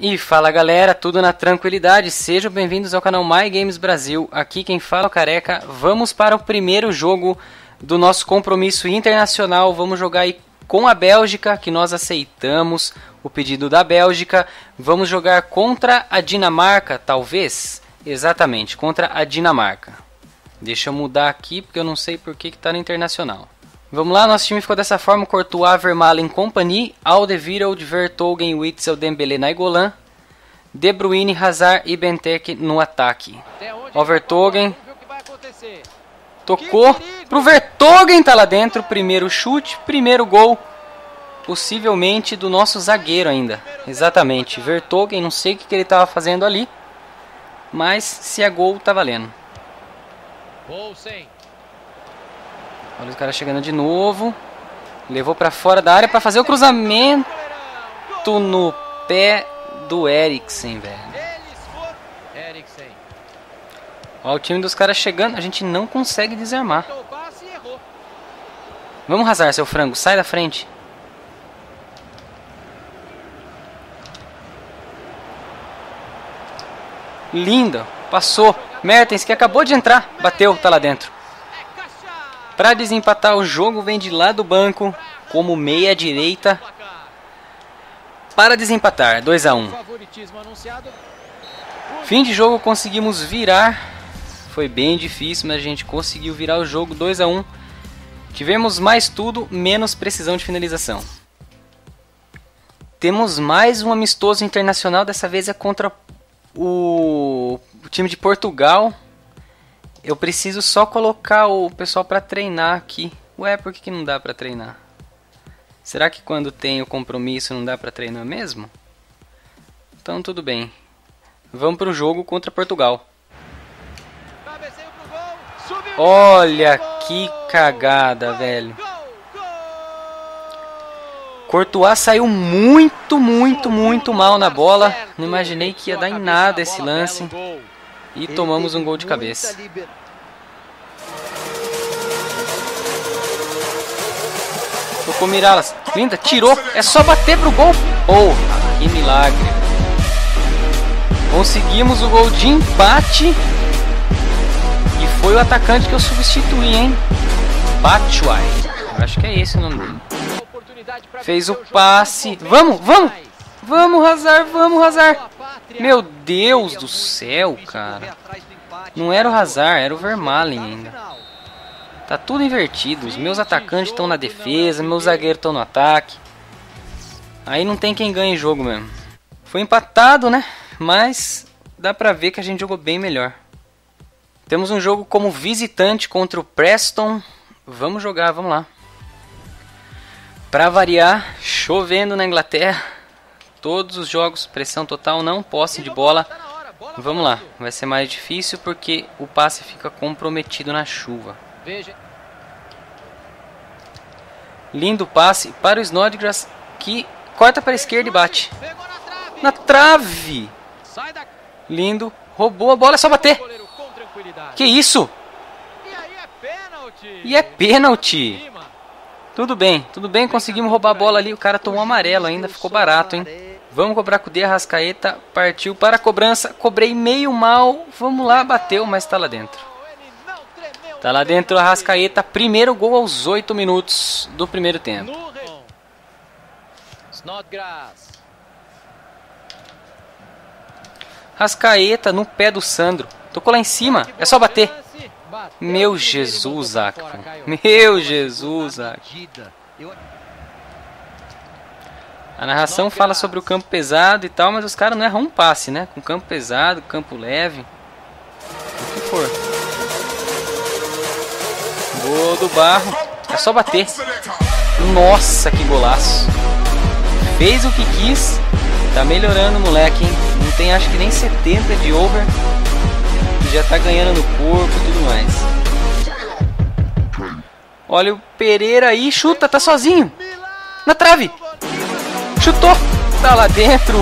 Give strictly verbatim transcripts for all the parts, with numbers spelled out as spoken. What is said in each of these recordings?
E fala galera, tudo na tranquilidade, sejam bem-vindos ao canal My Games Brasil, aqui quem fala é o Careca. Vamos para o primeiro jogo do nosso compromisso internacional, vamos jogar aí com a Bélgica, que nós aceitamos o pedido da Bélgica. Vamos jogar contra a Dinamarca, talvez? Exatamente, contra a Dinamarca. Deixa eu mudar aqui, porque eu não sei por que está no internacional. Vamos lá, nosso time ficou dessa forma: Courtois, Vermaelen, Kompany, Alderweireld, Vertonghen, Witsel, Dembélé, Nainggolan, De Bruyne, Hazard e Benteke no ataque. Ó, Vertonghen tocou pro Vertonghen, tá lá dentro, primeiro chute, primeiro gol, possivelmente do nosso zagueiro ainda. Exatamente, Vertonghen, não sei o que, que ele estava fazendo ali, mas se é gol tá valendo. Olha os caras chegando de novo. Levou para fora da área para fazer o cruzamento no pé do Eriksen, velho. Olha o time dos caras chegando. A gente não consegue desarmar. Vamos, Hazard, seu frango. Sai da frente. Linda. Passou. Mertens, que acabou de entrar. Bateu, tá lá dentro. Para desempatar o jogo, vem de lá do banco como meia direita para desempatar. dois a um. Fim de jogo, conseguimos virar. Foi bem difícil, mas a gente conseguiu virar o jogo. dois a um. Tivemos mais tudo, menos precisão de finalização. Temos mais um amistoso internacional. Dessa vez é contra o, o time de Portugal. Eu preciso só colocar o pessoal para treinar aqui. Ué, por que, que não dá para treinar? Será que quando tem o compromisso não dá para treinar mesmo? Então tudo bem. Vamos para o jogo contra Portugal. Olha que cagada, velho. Courtois saiu muito, muito, muito mal na bola. Não imaginei que ia dar em nada esse lance. E tomamos um gol de cabeça. Tocou Miralas. Linda, tirou. É só bater pro gol. Porra, que milagre. Conseguimos o gol de empate. E foi o atacante que eu substituí, hein? Batshuayi. Acho que é esse o nome dele. Fez o passe. Vamos, vamos. Vamos, Hazard, vamos, Hazard. Meu Deus do céu, cara. Não era o Hazard, era o Vermaelen ainda. Tá tudo invertido. Os meus atacantes estão na defesa, meus zagueiros estão no ataque. Aí não tem quem ganhe jogo mesmo. Foi empatado, né? Mas dá pra ver que a gente jogou bem melhor. Temos um jogo como visitante contra o Preston. Vamos jogar, vamos lá. Pra variar, chovendo na Inglaterra. Todos os jogos, pressão total, não posse de bola. Vamos lá, vai ser mais difícil porque o passe fica comprometido na chuva. Lindo passe para o Snodgrass, que corta para a esquerda e bate. Na trave! Lindo, roubou a bola, é só bater. Que isso? E é pênalti. Tudo bem, tudo bem, conseguimos roubar a bola ali. O cara tomou amarelo ainda, ficou barato, hein? Vamos cobrar com o De Arrascaeta, partiu para a cobrança, cobrei meio mal, vamos lá, bateu, mas tá lá dentro. Tá lá dentro o Arrascaeta, primeiro gol aos oito minutos do primeiro tempo. Arrascaeta no pé do Sandro, tocou lá em cima, é só bater. Meu Jesus, Zac. Meu Jesus, Zac. A narração fala sobre o campo pesado e tal, mas os caras não erram um passe, né? Com campo pesado, campo leve, o que for. Gol do Barro. É só bater. Nossa, que golaço. Fez o que quis. Tá melhorando o moleque, hein? Não tem acho que nem setenta de over. E já tá ganhando no corpo e tudo mais. Olha o Pereira aí. Chuta, tá sozinho. Na trave. Chutou, tá lá dentro.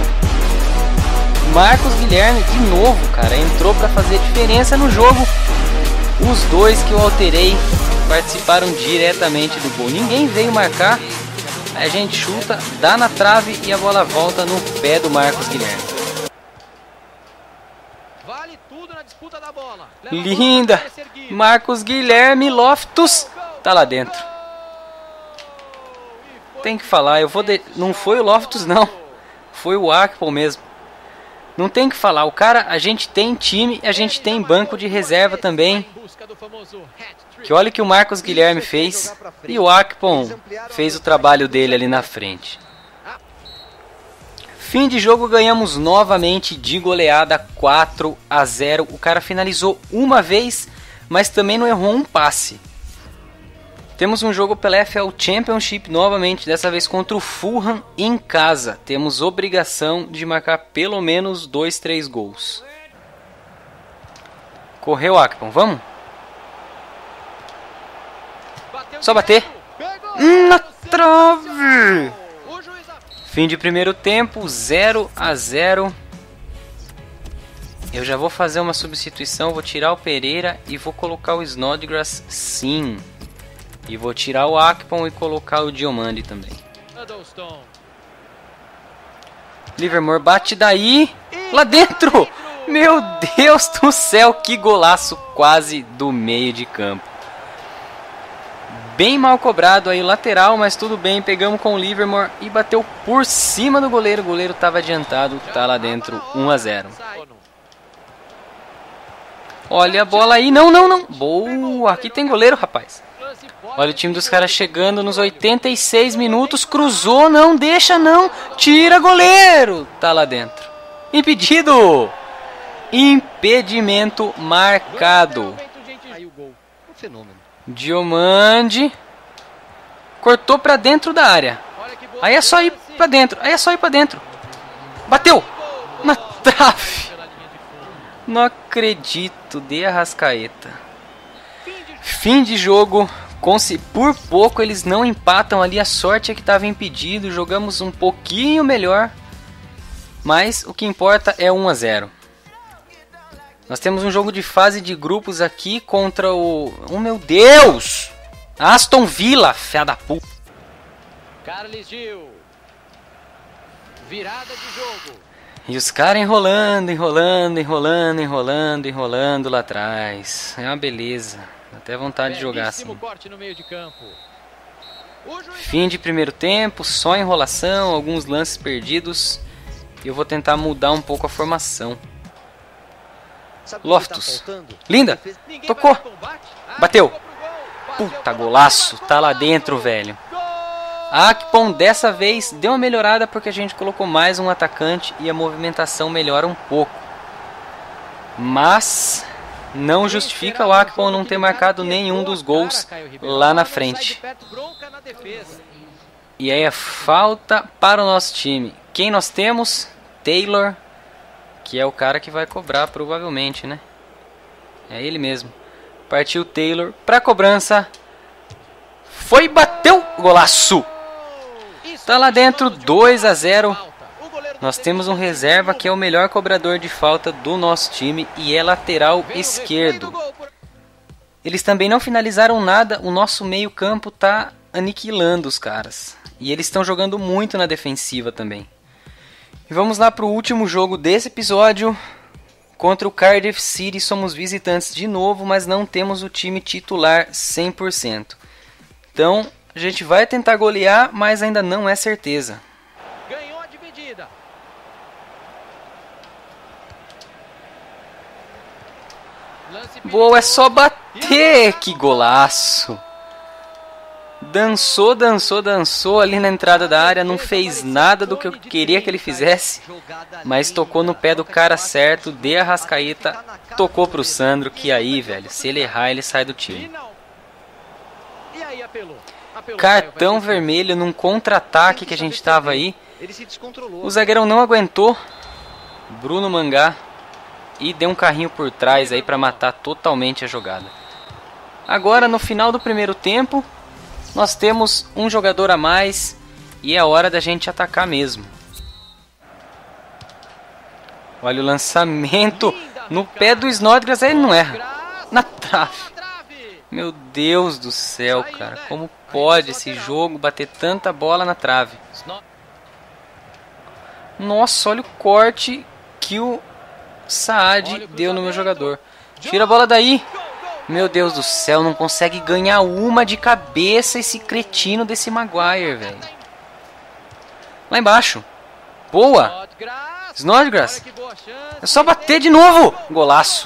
Marcos Guilherme de novo, cara, entrou para fazer diferença no jogo. Os dois que eu alterei participaram diretamente do gol. Ninguém veio marcar. Aí a gente chuta, dá na trave e a bola volta no pé do Marcos Guilherme. Vale tudo na disputa da bola. Linda! Marcos Guilherme Loftus tá lá dentro. Tem que falar, eu vou de... não foi o Loftus não. Foi o Akpom mesmo. Não tem que falar, o cara, a gente tem time, a gente tem banco de reserva também. Que olha que o Marcos Guilherme fez e o Akpom fez o trabalho dele ali na frente. Fim de jogo, ganhamos novamente de goleada quatro a zero. O cara finalizou uma vez, mas também não errou um passe. Temos um jogo pela F L Championship novamente, dessa vez contra o Fulham em casa. Temos obrigação de marcar pelo menos dois, três gols. Correu, Akpom, vamos? Só bater. Hum, na trave! Fim de primeiro tempo, zero a zero. Eu já vou fazer uma substituição, vou tirar o Pereira e vou colocar o Snodgrass sim. E vou tirar o Akpom e colocar o Diomande também. Livermore bate daí. Lá dentro! Meu Deus do céu, que golaço quase do meio de campo. Bem mal cobrado aí o lateral, mas tudo bem. Pegamos com o Livermore e bateu por cima do goleiro. O goleiro estava adiantado, tá lá dentro, um a zero. Olha a bola aí. Não, não, não. Boa, aqui tem goleiro, rapaz. Olha o time dos caras chegando nos oitenta e seis minutos. Cruzou, não deixa não. Tira goleiro. Tá lá dentro. Impedido. Impedimento marcado. Diomande. Cortou pra dentro da área. Aí é só ir pra dentro. Aí é só ir pra dentro. Bateu. Na trave. Não acredito. De Arrascaeta. Fim de jogo. Por pouco eles não empatam ali, a sorte é que estava impedido, jogamos um pouquinho melhor, mas o que importa é um a zero. Nós temos um jogo de fase de grupos aqui contra o... Oh meu Deus! Aston Villa, fé da puta. Carles Gil. Virada de jogo. E os caras enrolando, enrolando, enrolando, enrolando, enrolando lá atrás. É uma beleza. Até vontade de jogar assim. Fim de primeiro tempo, só enrolação, alguns lances perdidos. E eu vou tentar mudar um pouco a formação. Loftus. Linda. Tocou. Bateu. Puta, golaço. Tá lá dentro, velho. A Akpom dessa vez deu uma melhorada porque a gente colocou mais um atacante e a movimentação melhora um pouco. Mas não justifica o Akpom não ter marcado nenhum dos gols lá na frente. E aí a falta para o nosso time. Quem nós temos? Taylor, que é o cara que vai cobrar provavelmente, né? É ele mesmo. Partiu Taylor para cobrança. Foi, bateu, golaço! Tá lá dentro, dois a zero. Nós temos um reserva que é o melhor cobrador de falta do nosso time e é lateral esquerdo. Eles também não finalizaram nada, o nosso meio campo tá aniquilando os caras. E eles estão jogando muito na defensiva também. E vamos lá para o último jogo desse episódio. Contra o Cardiff City, somos visitantes de novo, mas não temos o time titular cem por cento. Então, a gente vai tentar golear, mas ainda não é certeza. Ganhou a dividida. Boa, é só bater! Que golaço! Dançou, dançou, dançou ali na entrada da área, não fez nada do que eu queria que ele fizesse, mas tocou no pé do cara certo, de Arrascaeta, tocou pro Sandro, que aí, velho, se ele errar, ele sai do time. Cartão vermelho num contra-ataque que a gente tava aí, o zagueirão não aguentou, Bruno Mangá, e deu um carrinho por trás aí pra matar totalmente a jogada. Agora, no final do primeiro tempo, nós temos um jogador a mais e é hora da gente atacar mesmo. Olha o lançamento no pé do Snodgrass, ele não erra. Na trave. Meu Deus do céu, cara. Como pode esse jogo bater tanta bola na trave. Nossa, olha o corte que o Saad deu no meu jogador. Tira a bola daí. Meu Deus do céu, não consegue ganhar uma de cabeça esse cretino desse Maguire, velho. Lá embaixo. Boa. Snodgrass. É só bater de novo. Golaço.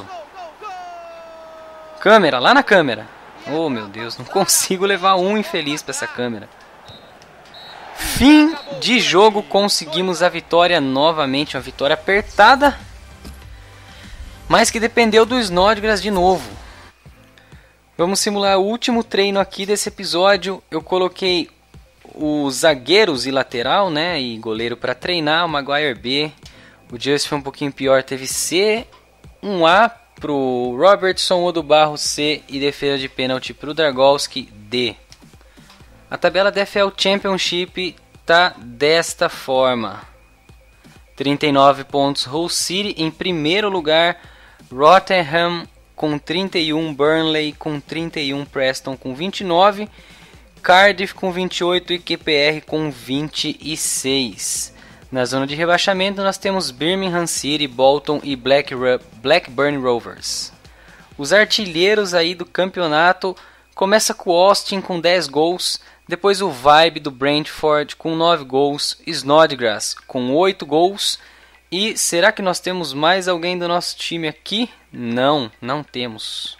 Câmera, lá na câmera. Oh, meu Deus, não consigo levar um infeliz pra essa câmera. Fim de jogo, conseguimos a vitória novamente. Uma vitória apertada, mas que dependeu do Snodgrass de novo. Vamos simular o último treino aqui desse episódio. Eu coloquei os zagueiros e lateral, né, e goleiro para treinar. O Maguire B. O Just foi um pouquinho pior, teve C. Um A pro Robertson, o do Barro C e defesa de pênalti pro Dragowski D. A tabela da F L Championship tá desta forma: trinta e nove pontos Hull City em primeiro lugar, Rotherham com trinta e um, Burnley com trinta e um, Preston com vinte e nove, Cardiff com vinte e oito e Q P R com vinte e seis. Na zona de rebaixamento nós temos Birmingham City, Bolton e Black Ru- Blackburn Rovers. Os artilheiros aí do campeonato começa com Austin com dez gols, depois o Vibe do Brentford com nove gols, Snodgrass com oito gols. E será que nós temos mais alguém do nosso time aqui? Não, não temos.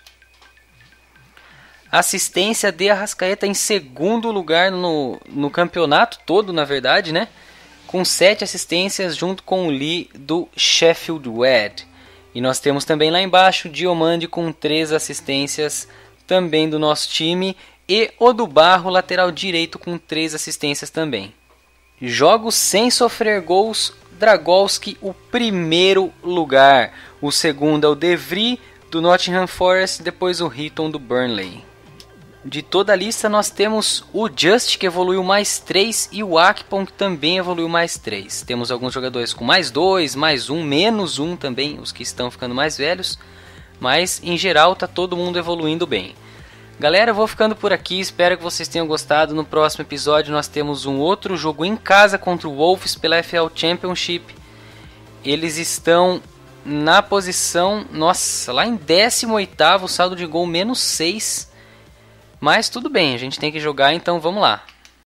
Assistência de Arrascaeta em segundo lugar no, no campeonato todo, na verdade, né? Com sete assistências junto com o Lee do Sheffield Wednesday. E nós temos também lá embaixo Diomande com três assistências também do nosso time. E o do Barro, lateral direito, com três assistências também. Jogos sem sofrer gols, Dragowski o primeiro lugar. O segundo é o De Vries do Nottingham Forest, depois o Heaton do Burnley. De toda a lista nós temos o Just, que evoluiu mais três, e o Akpom, que também evoluiu mais três. Temos alguns jogadores com mais dois, mais um, menos um também, os que estão ficando mais velhos. Mas em geral está todo mundo evoluindo bem. Galera, eu vou ficando por aqui, espero que vocês tenham gostado. No próximo episódio nós temos um outro jogo em casa contra o Wolves pela F L Championship. Eles estão na posição, nossa, lá em décimo oitavo, saldo de gol menos seis. Mas tudo bem, a gente tem que jogar, então vamos lá.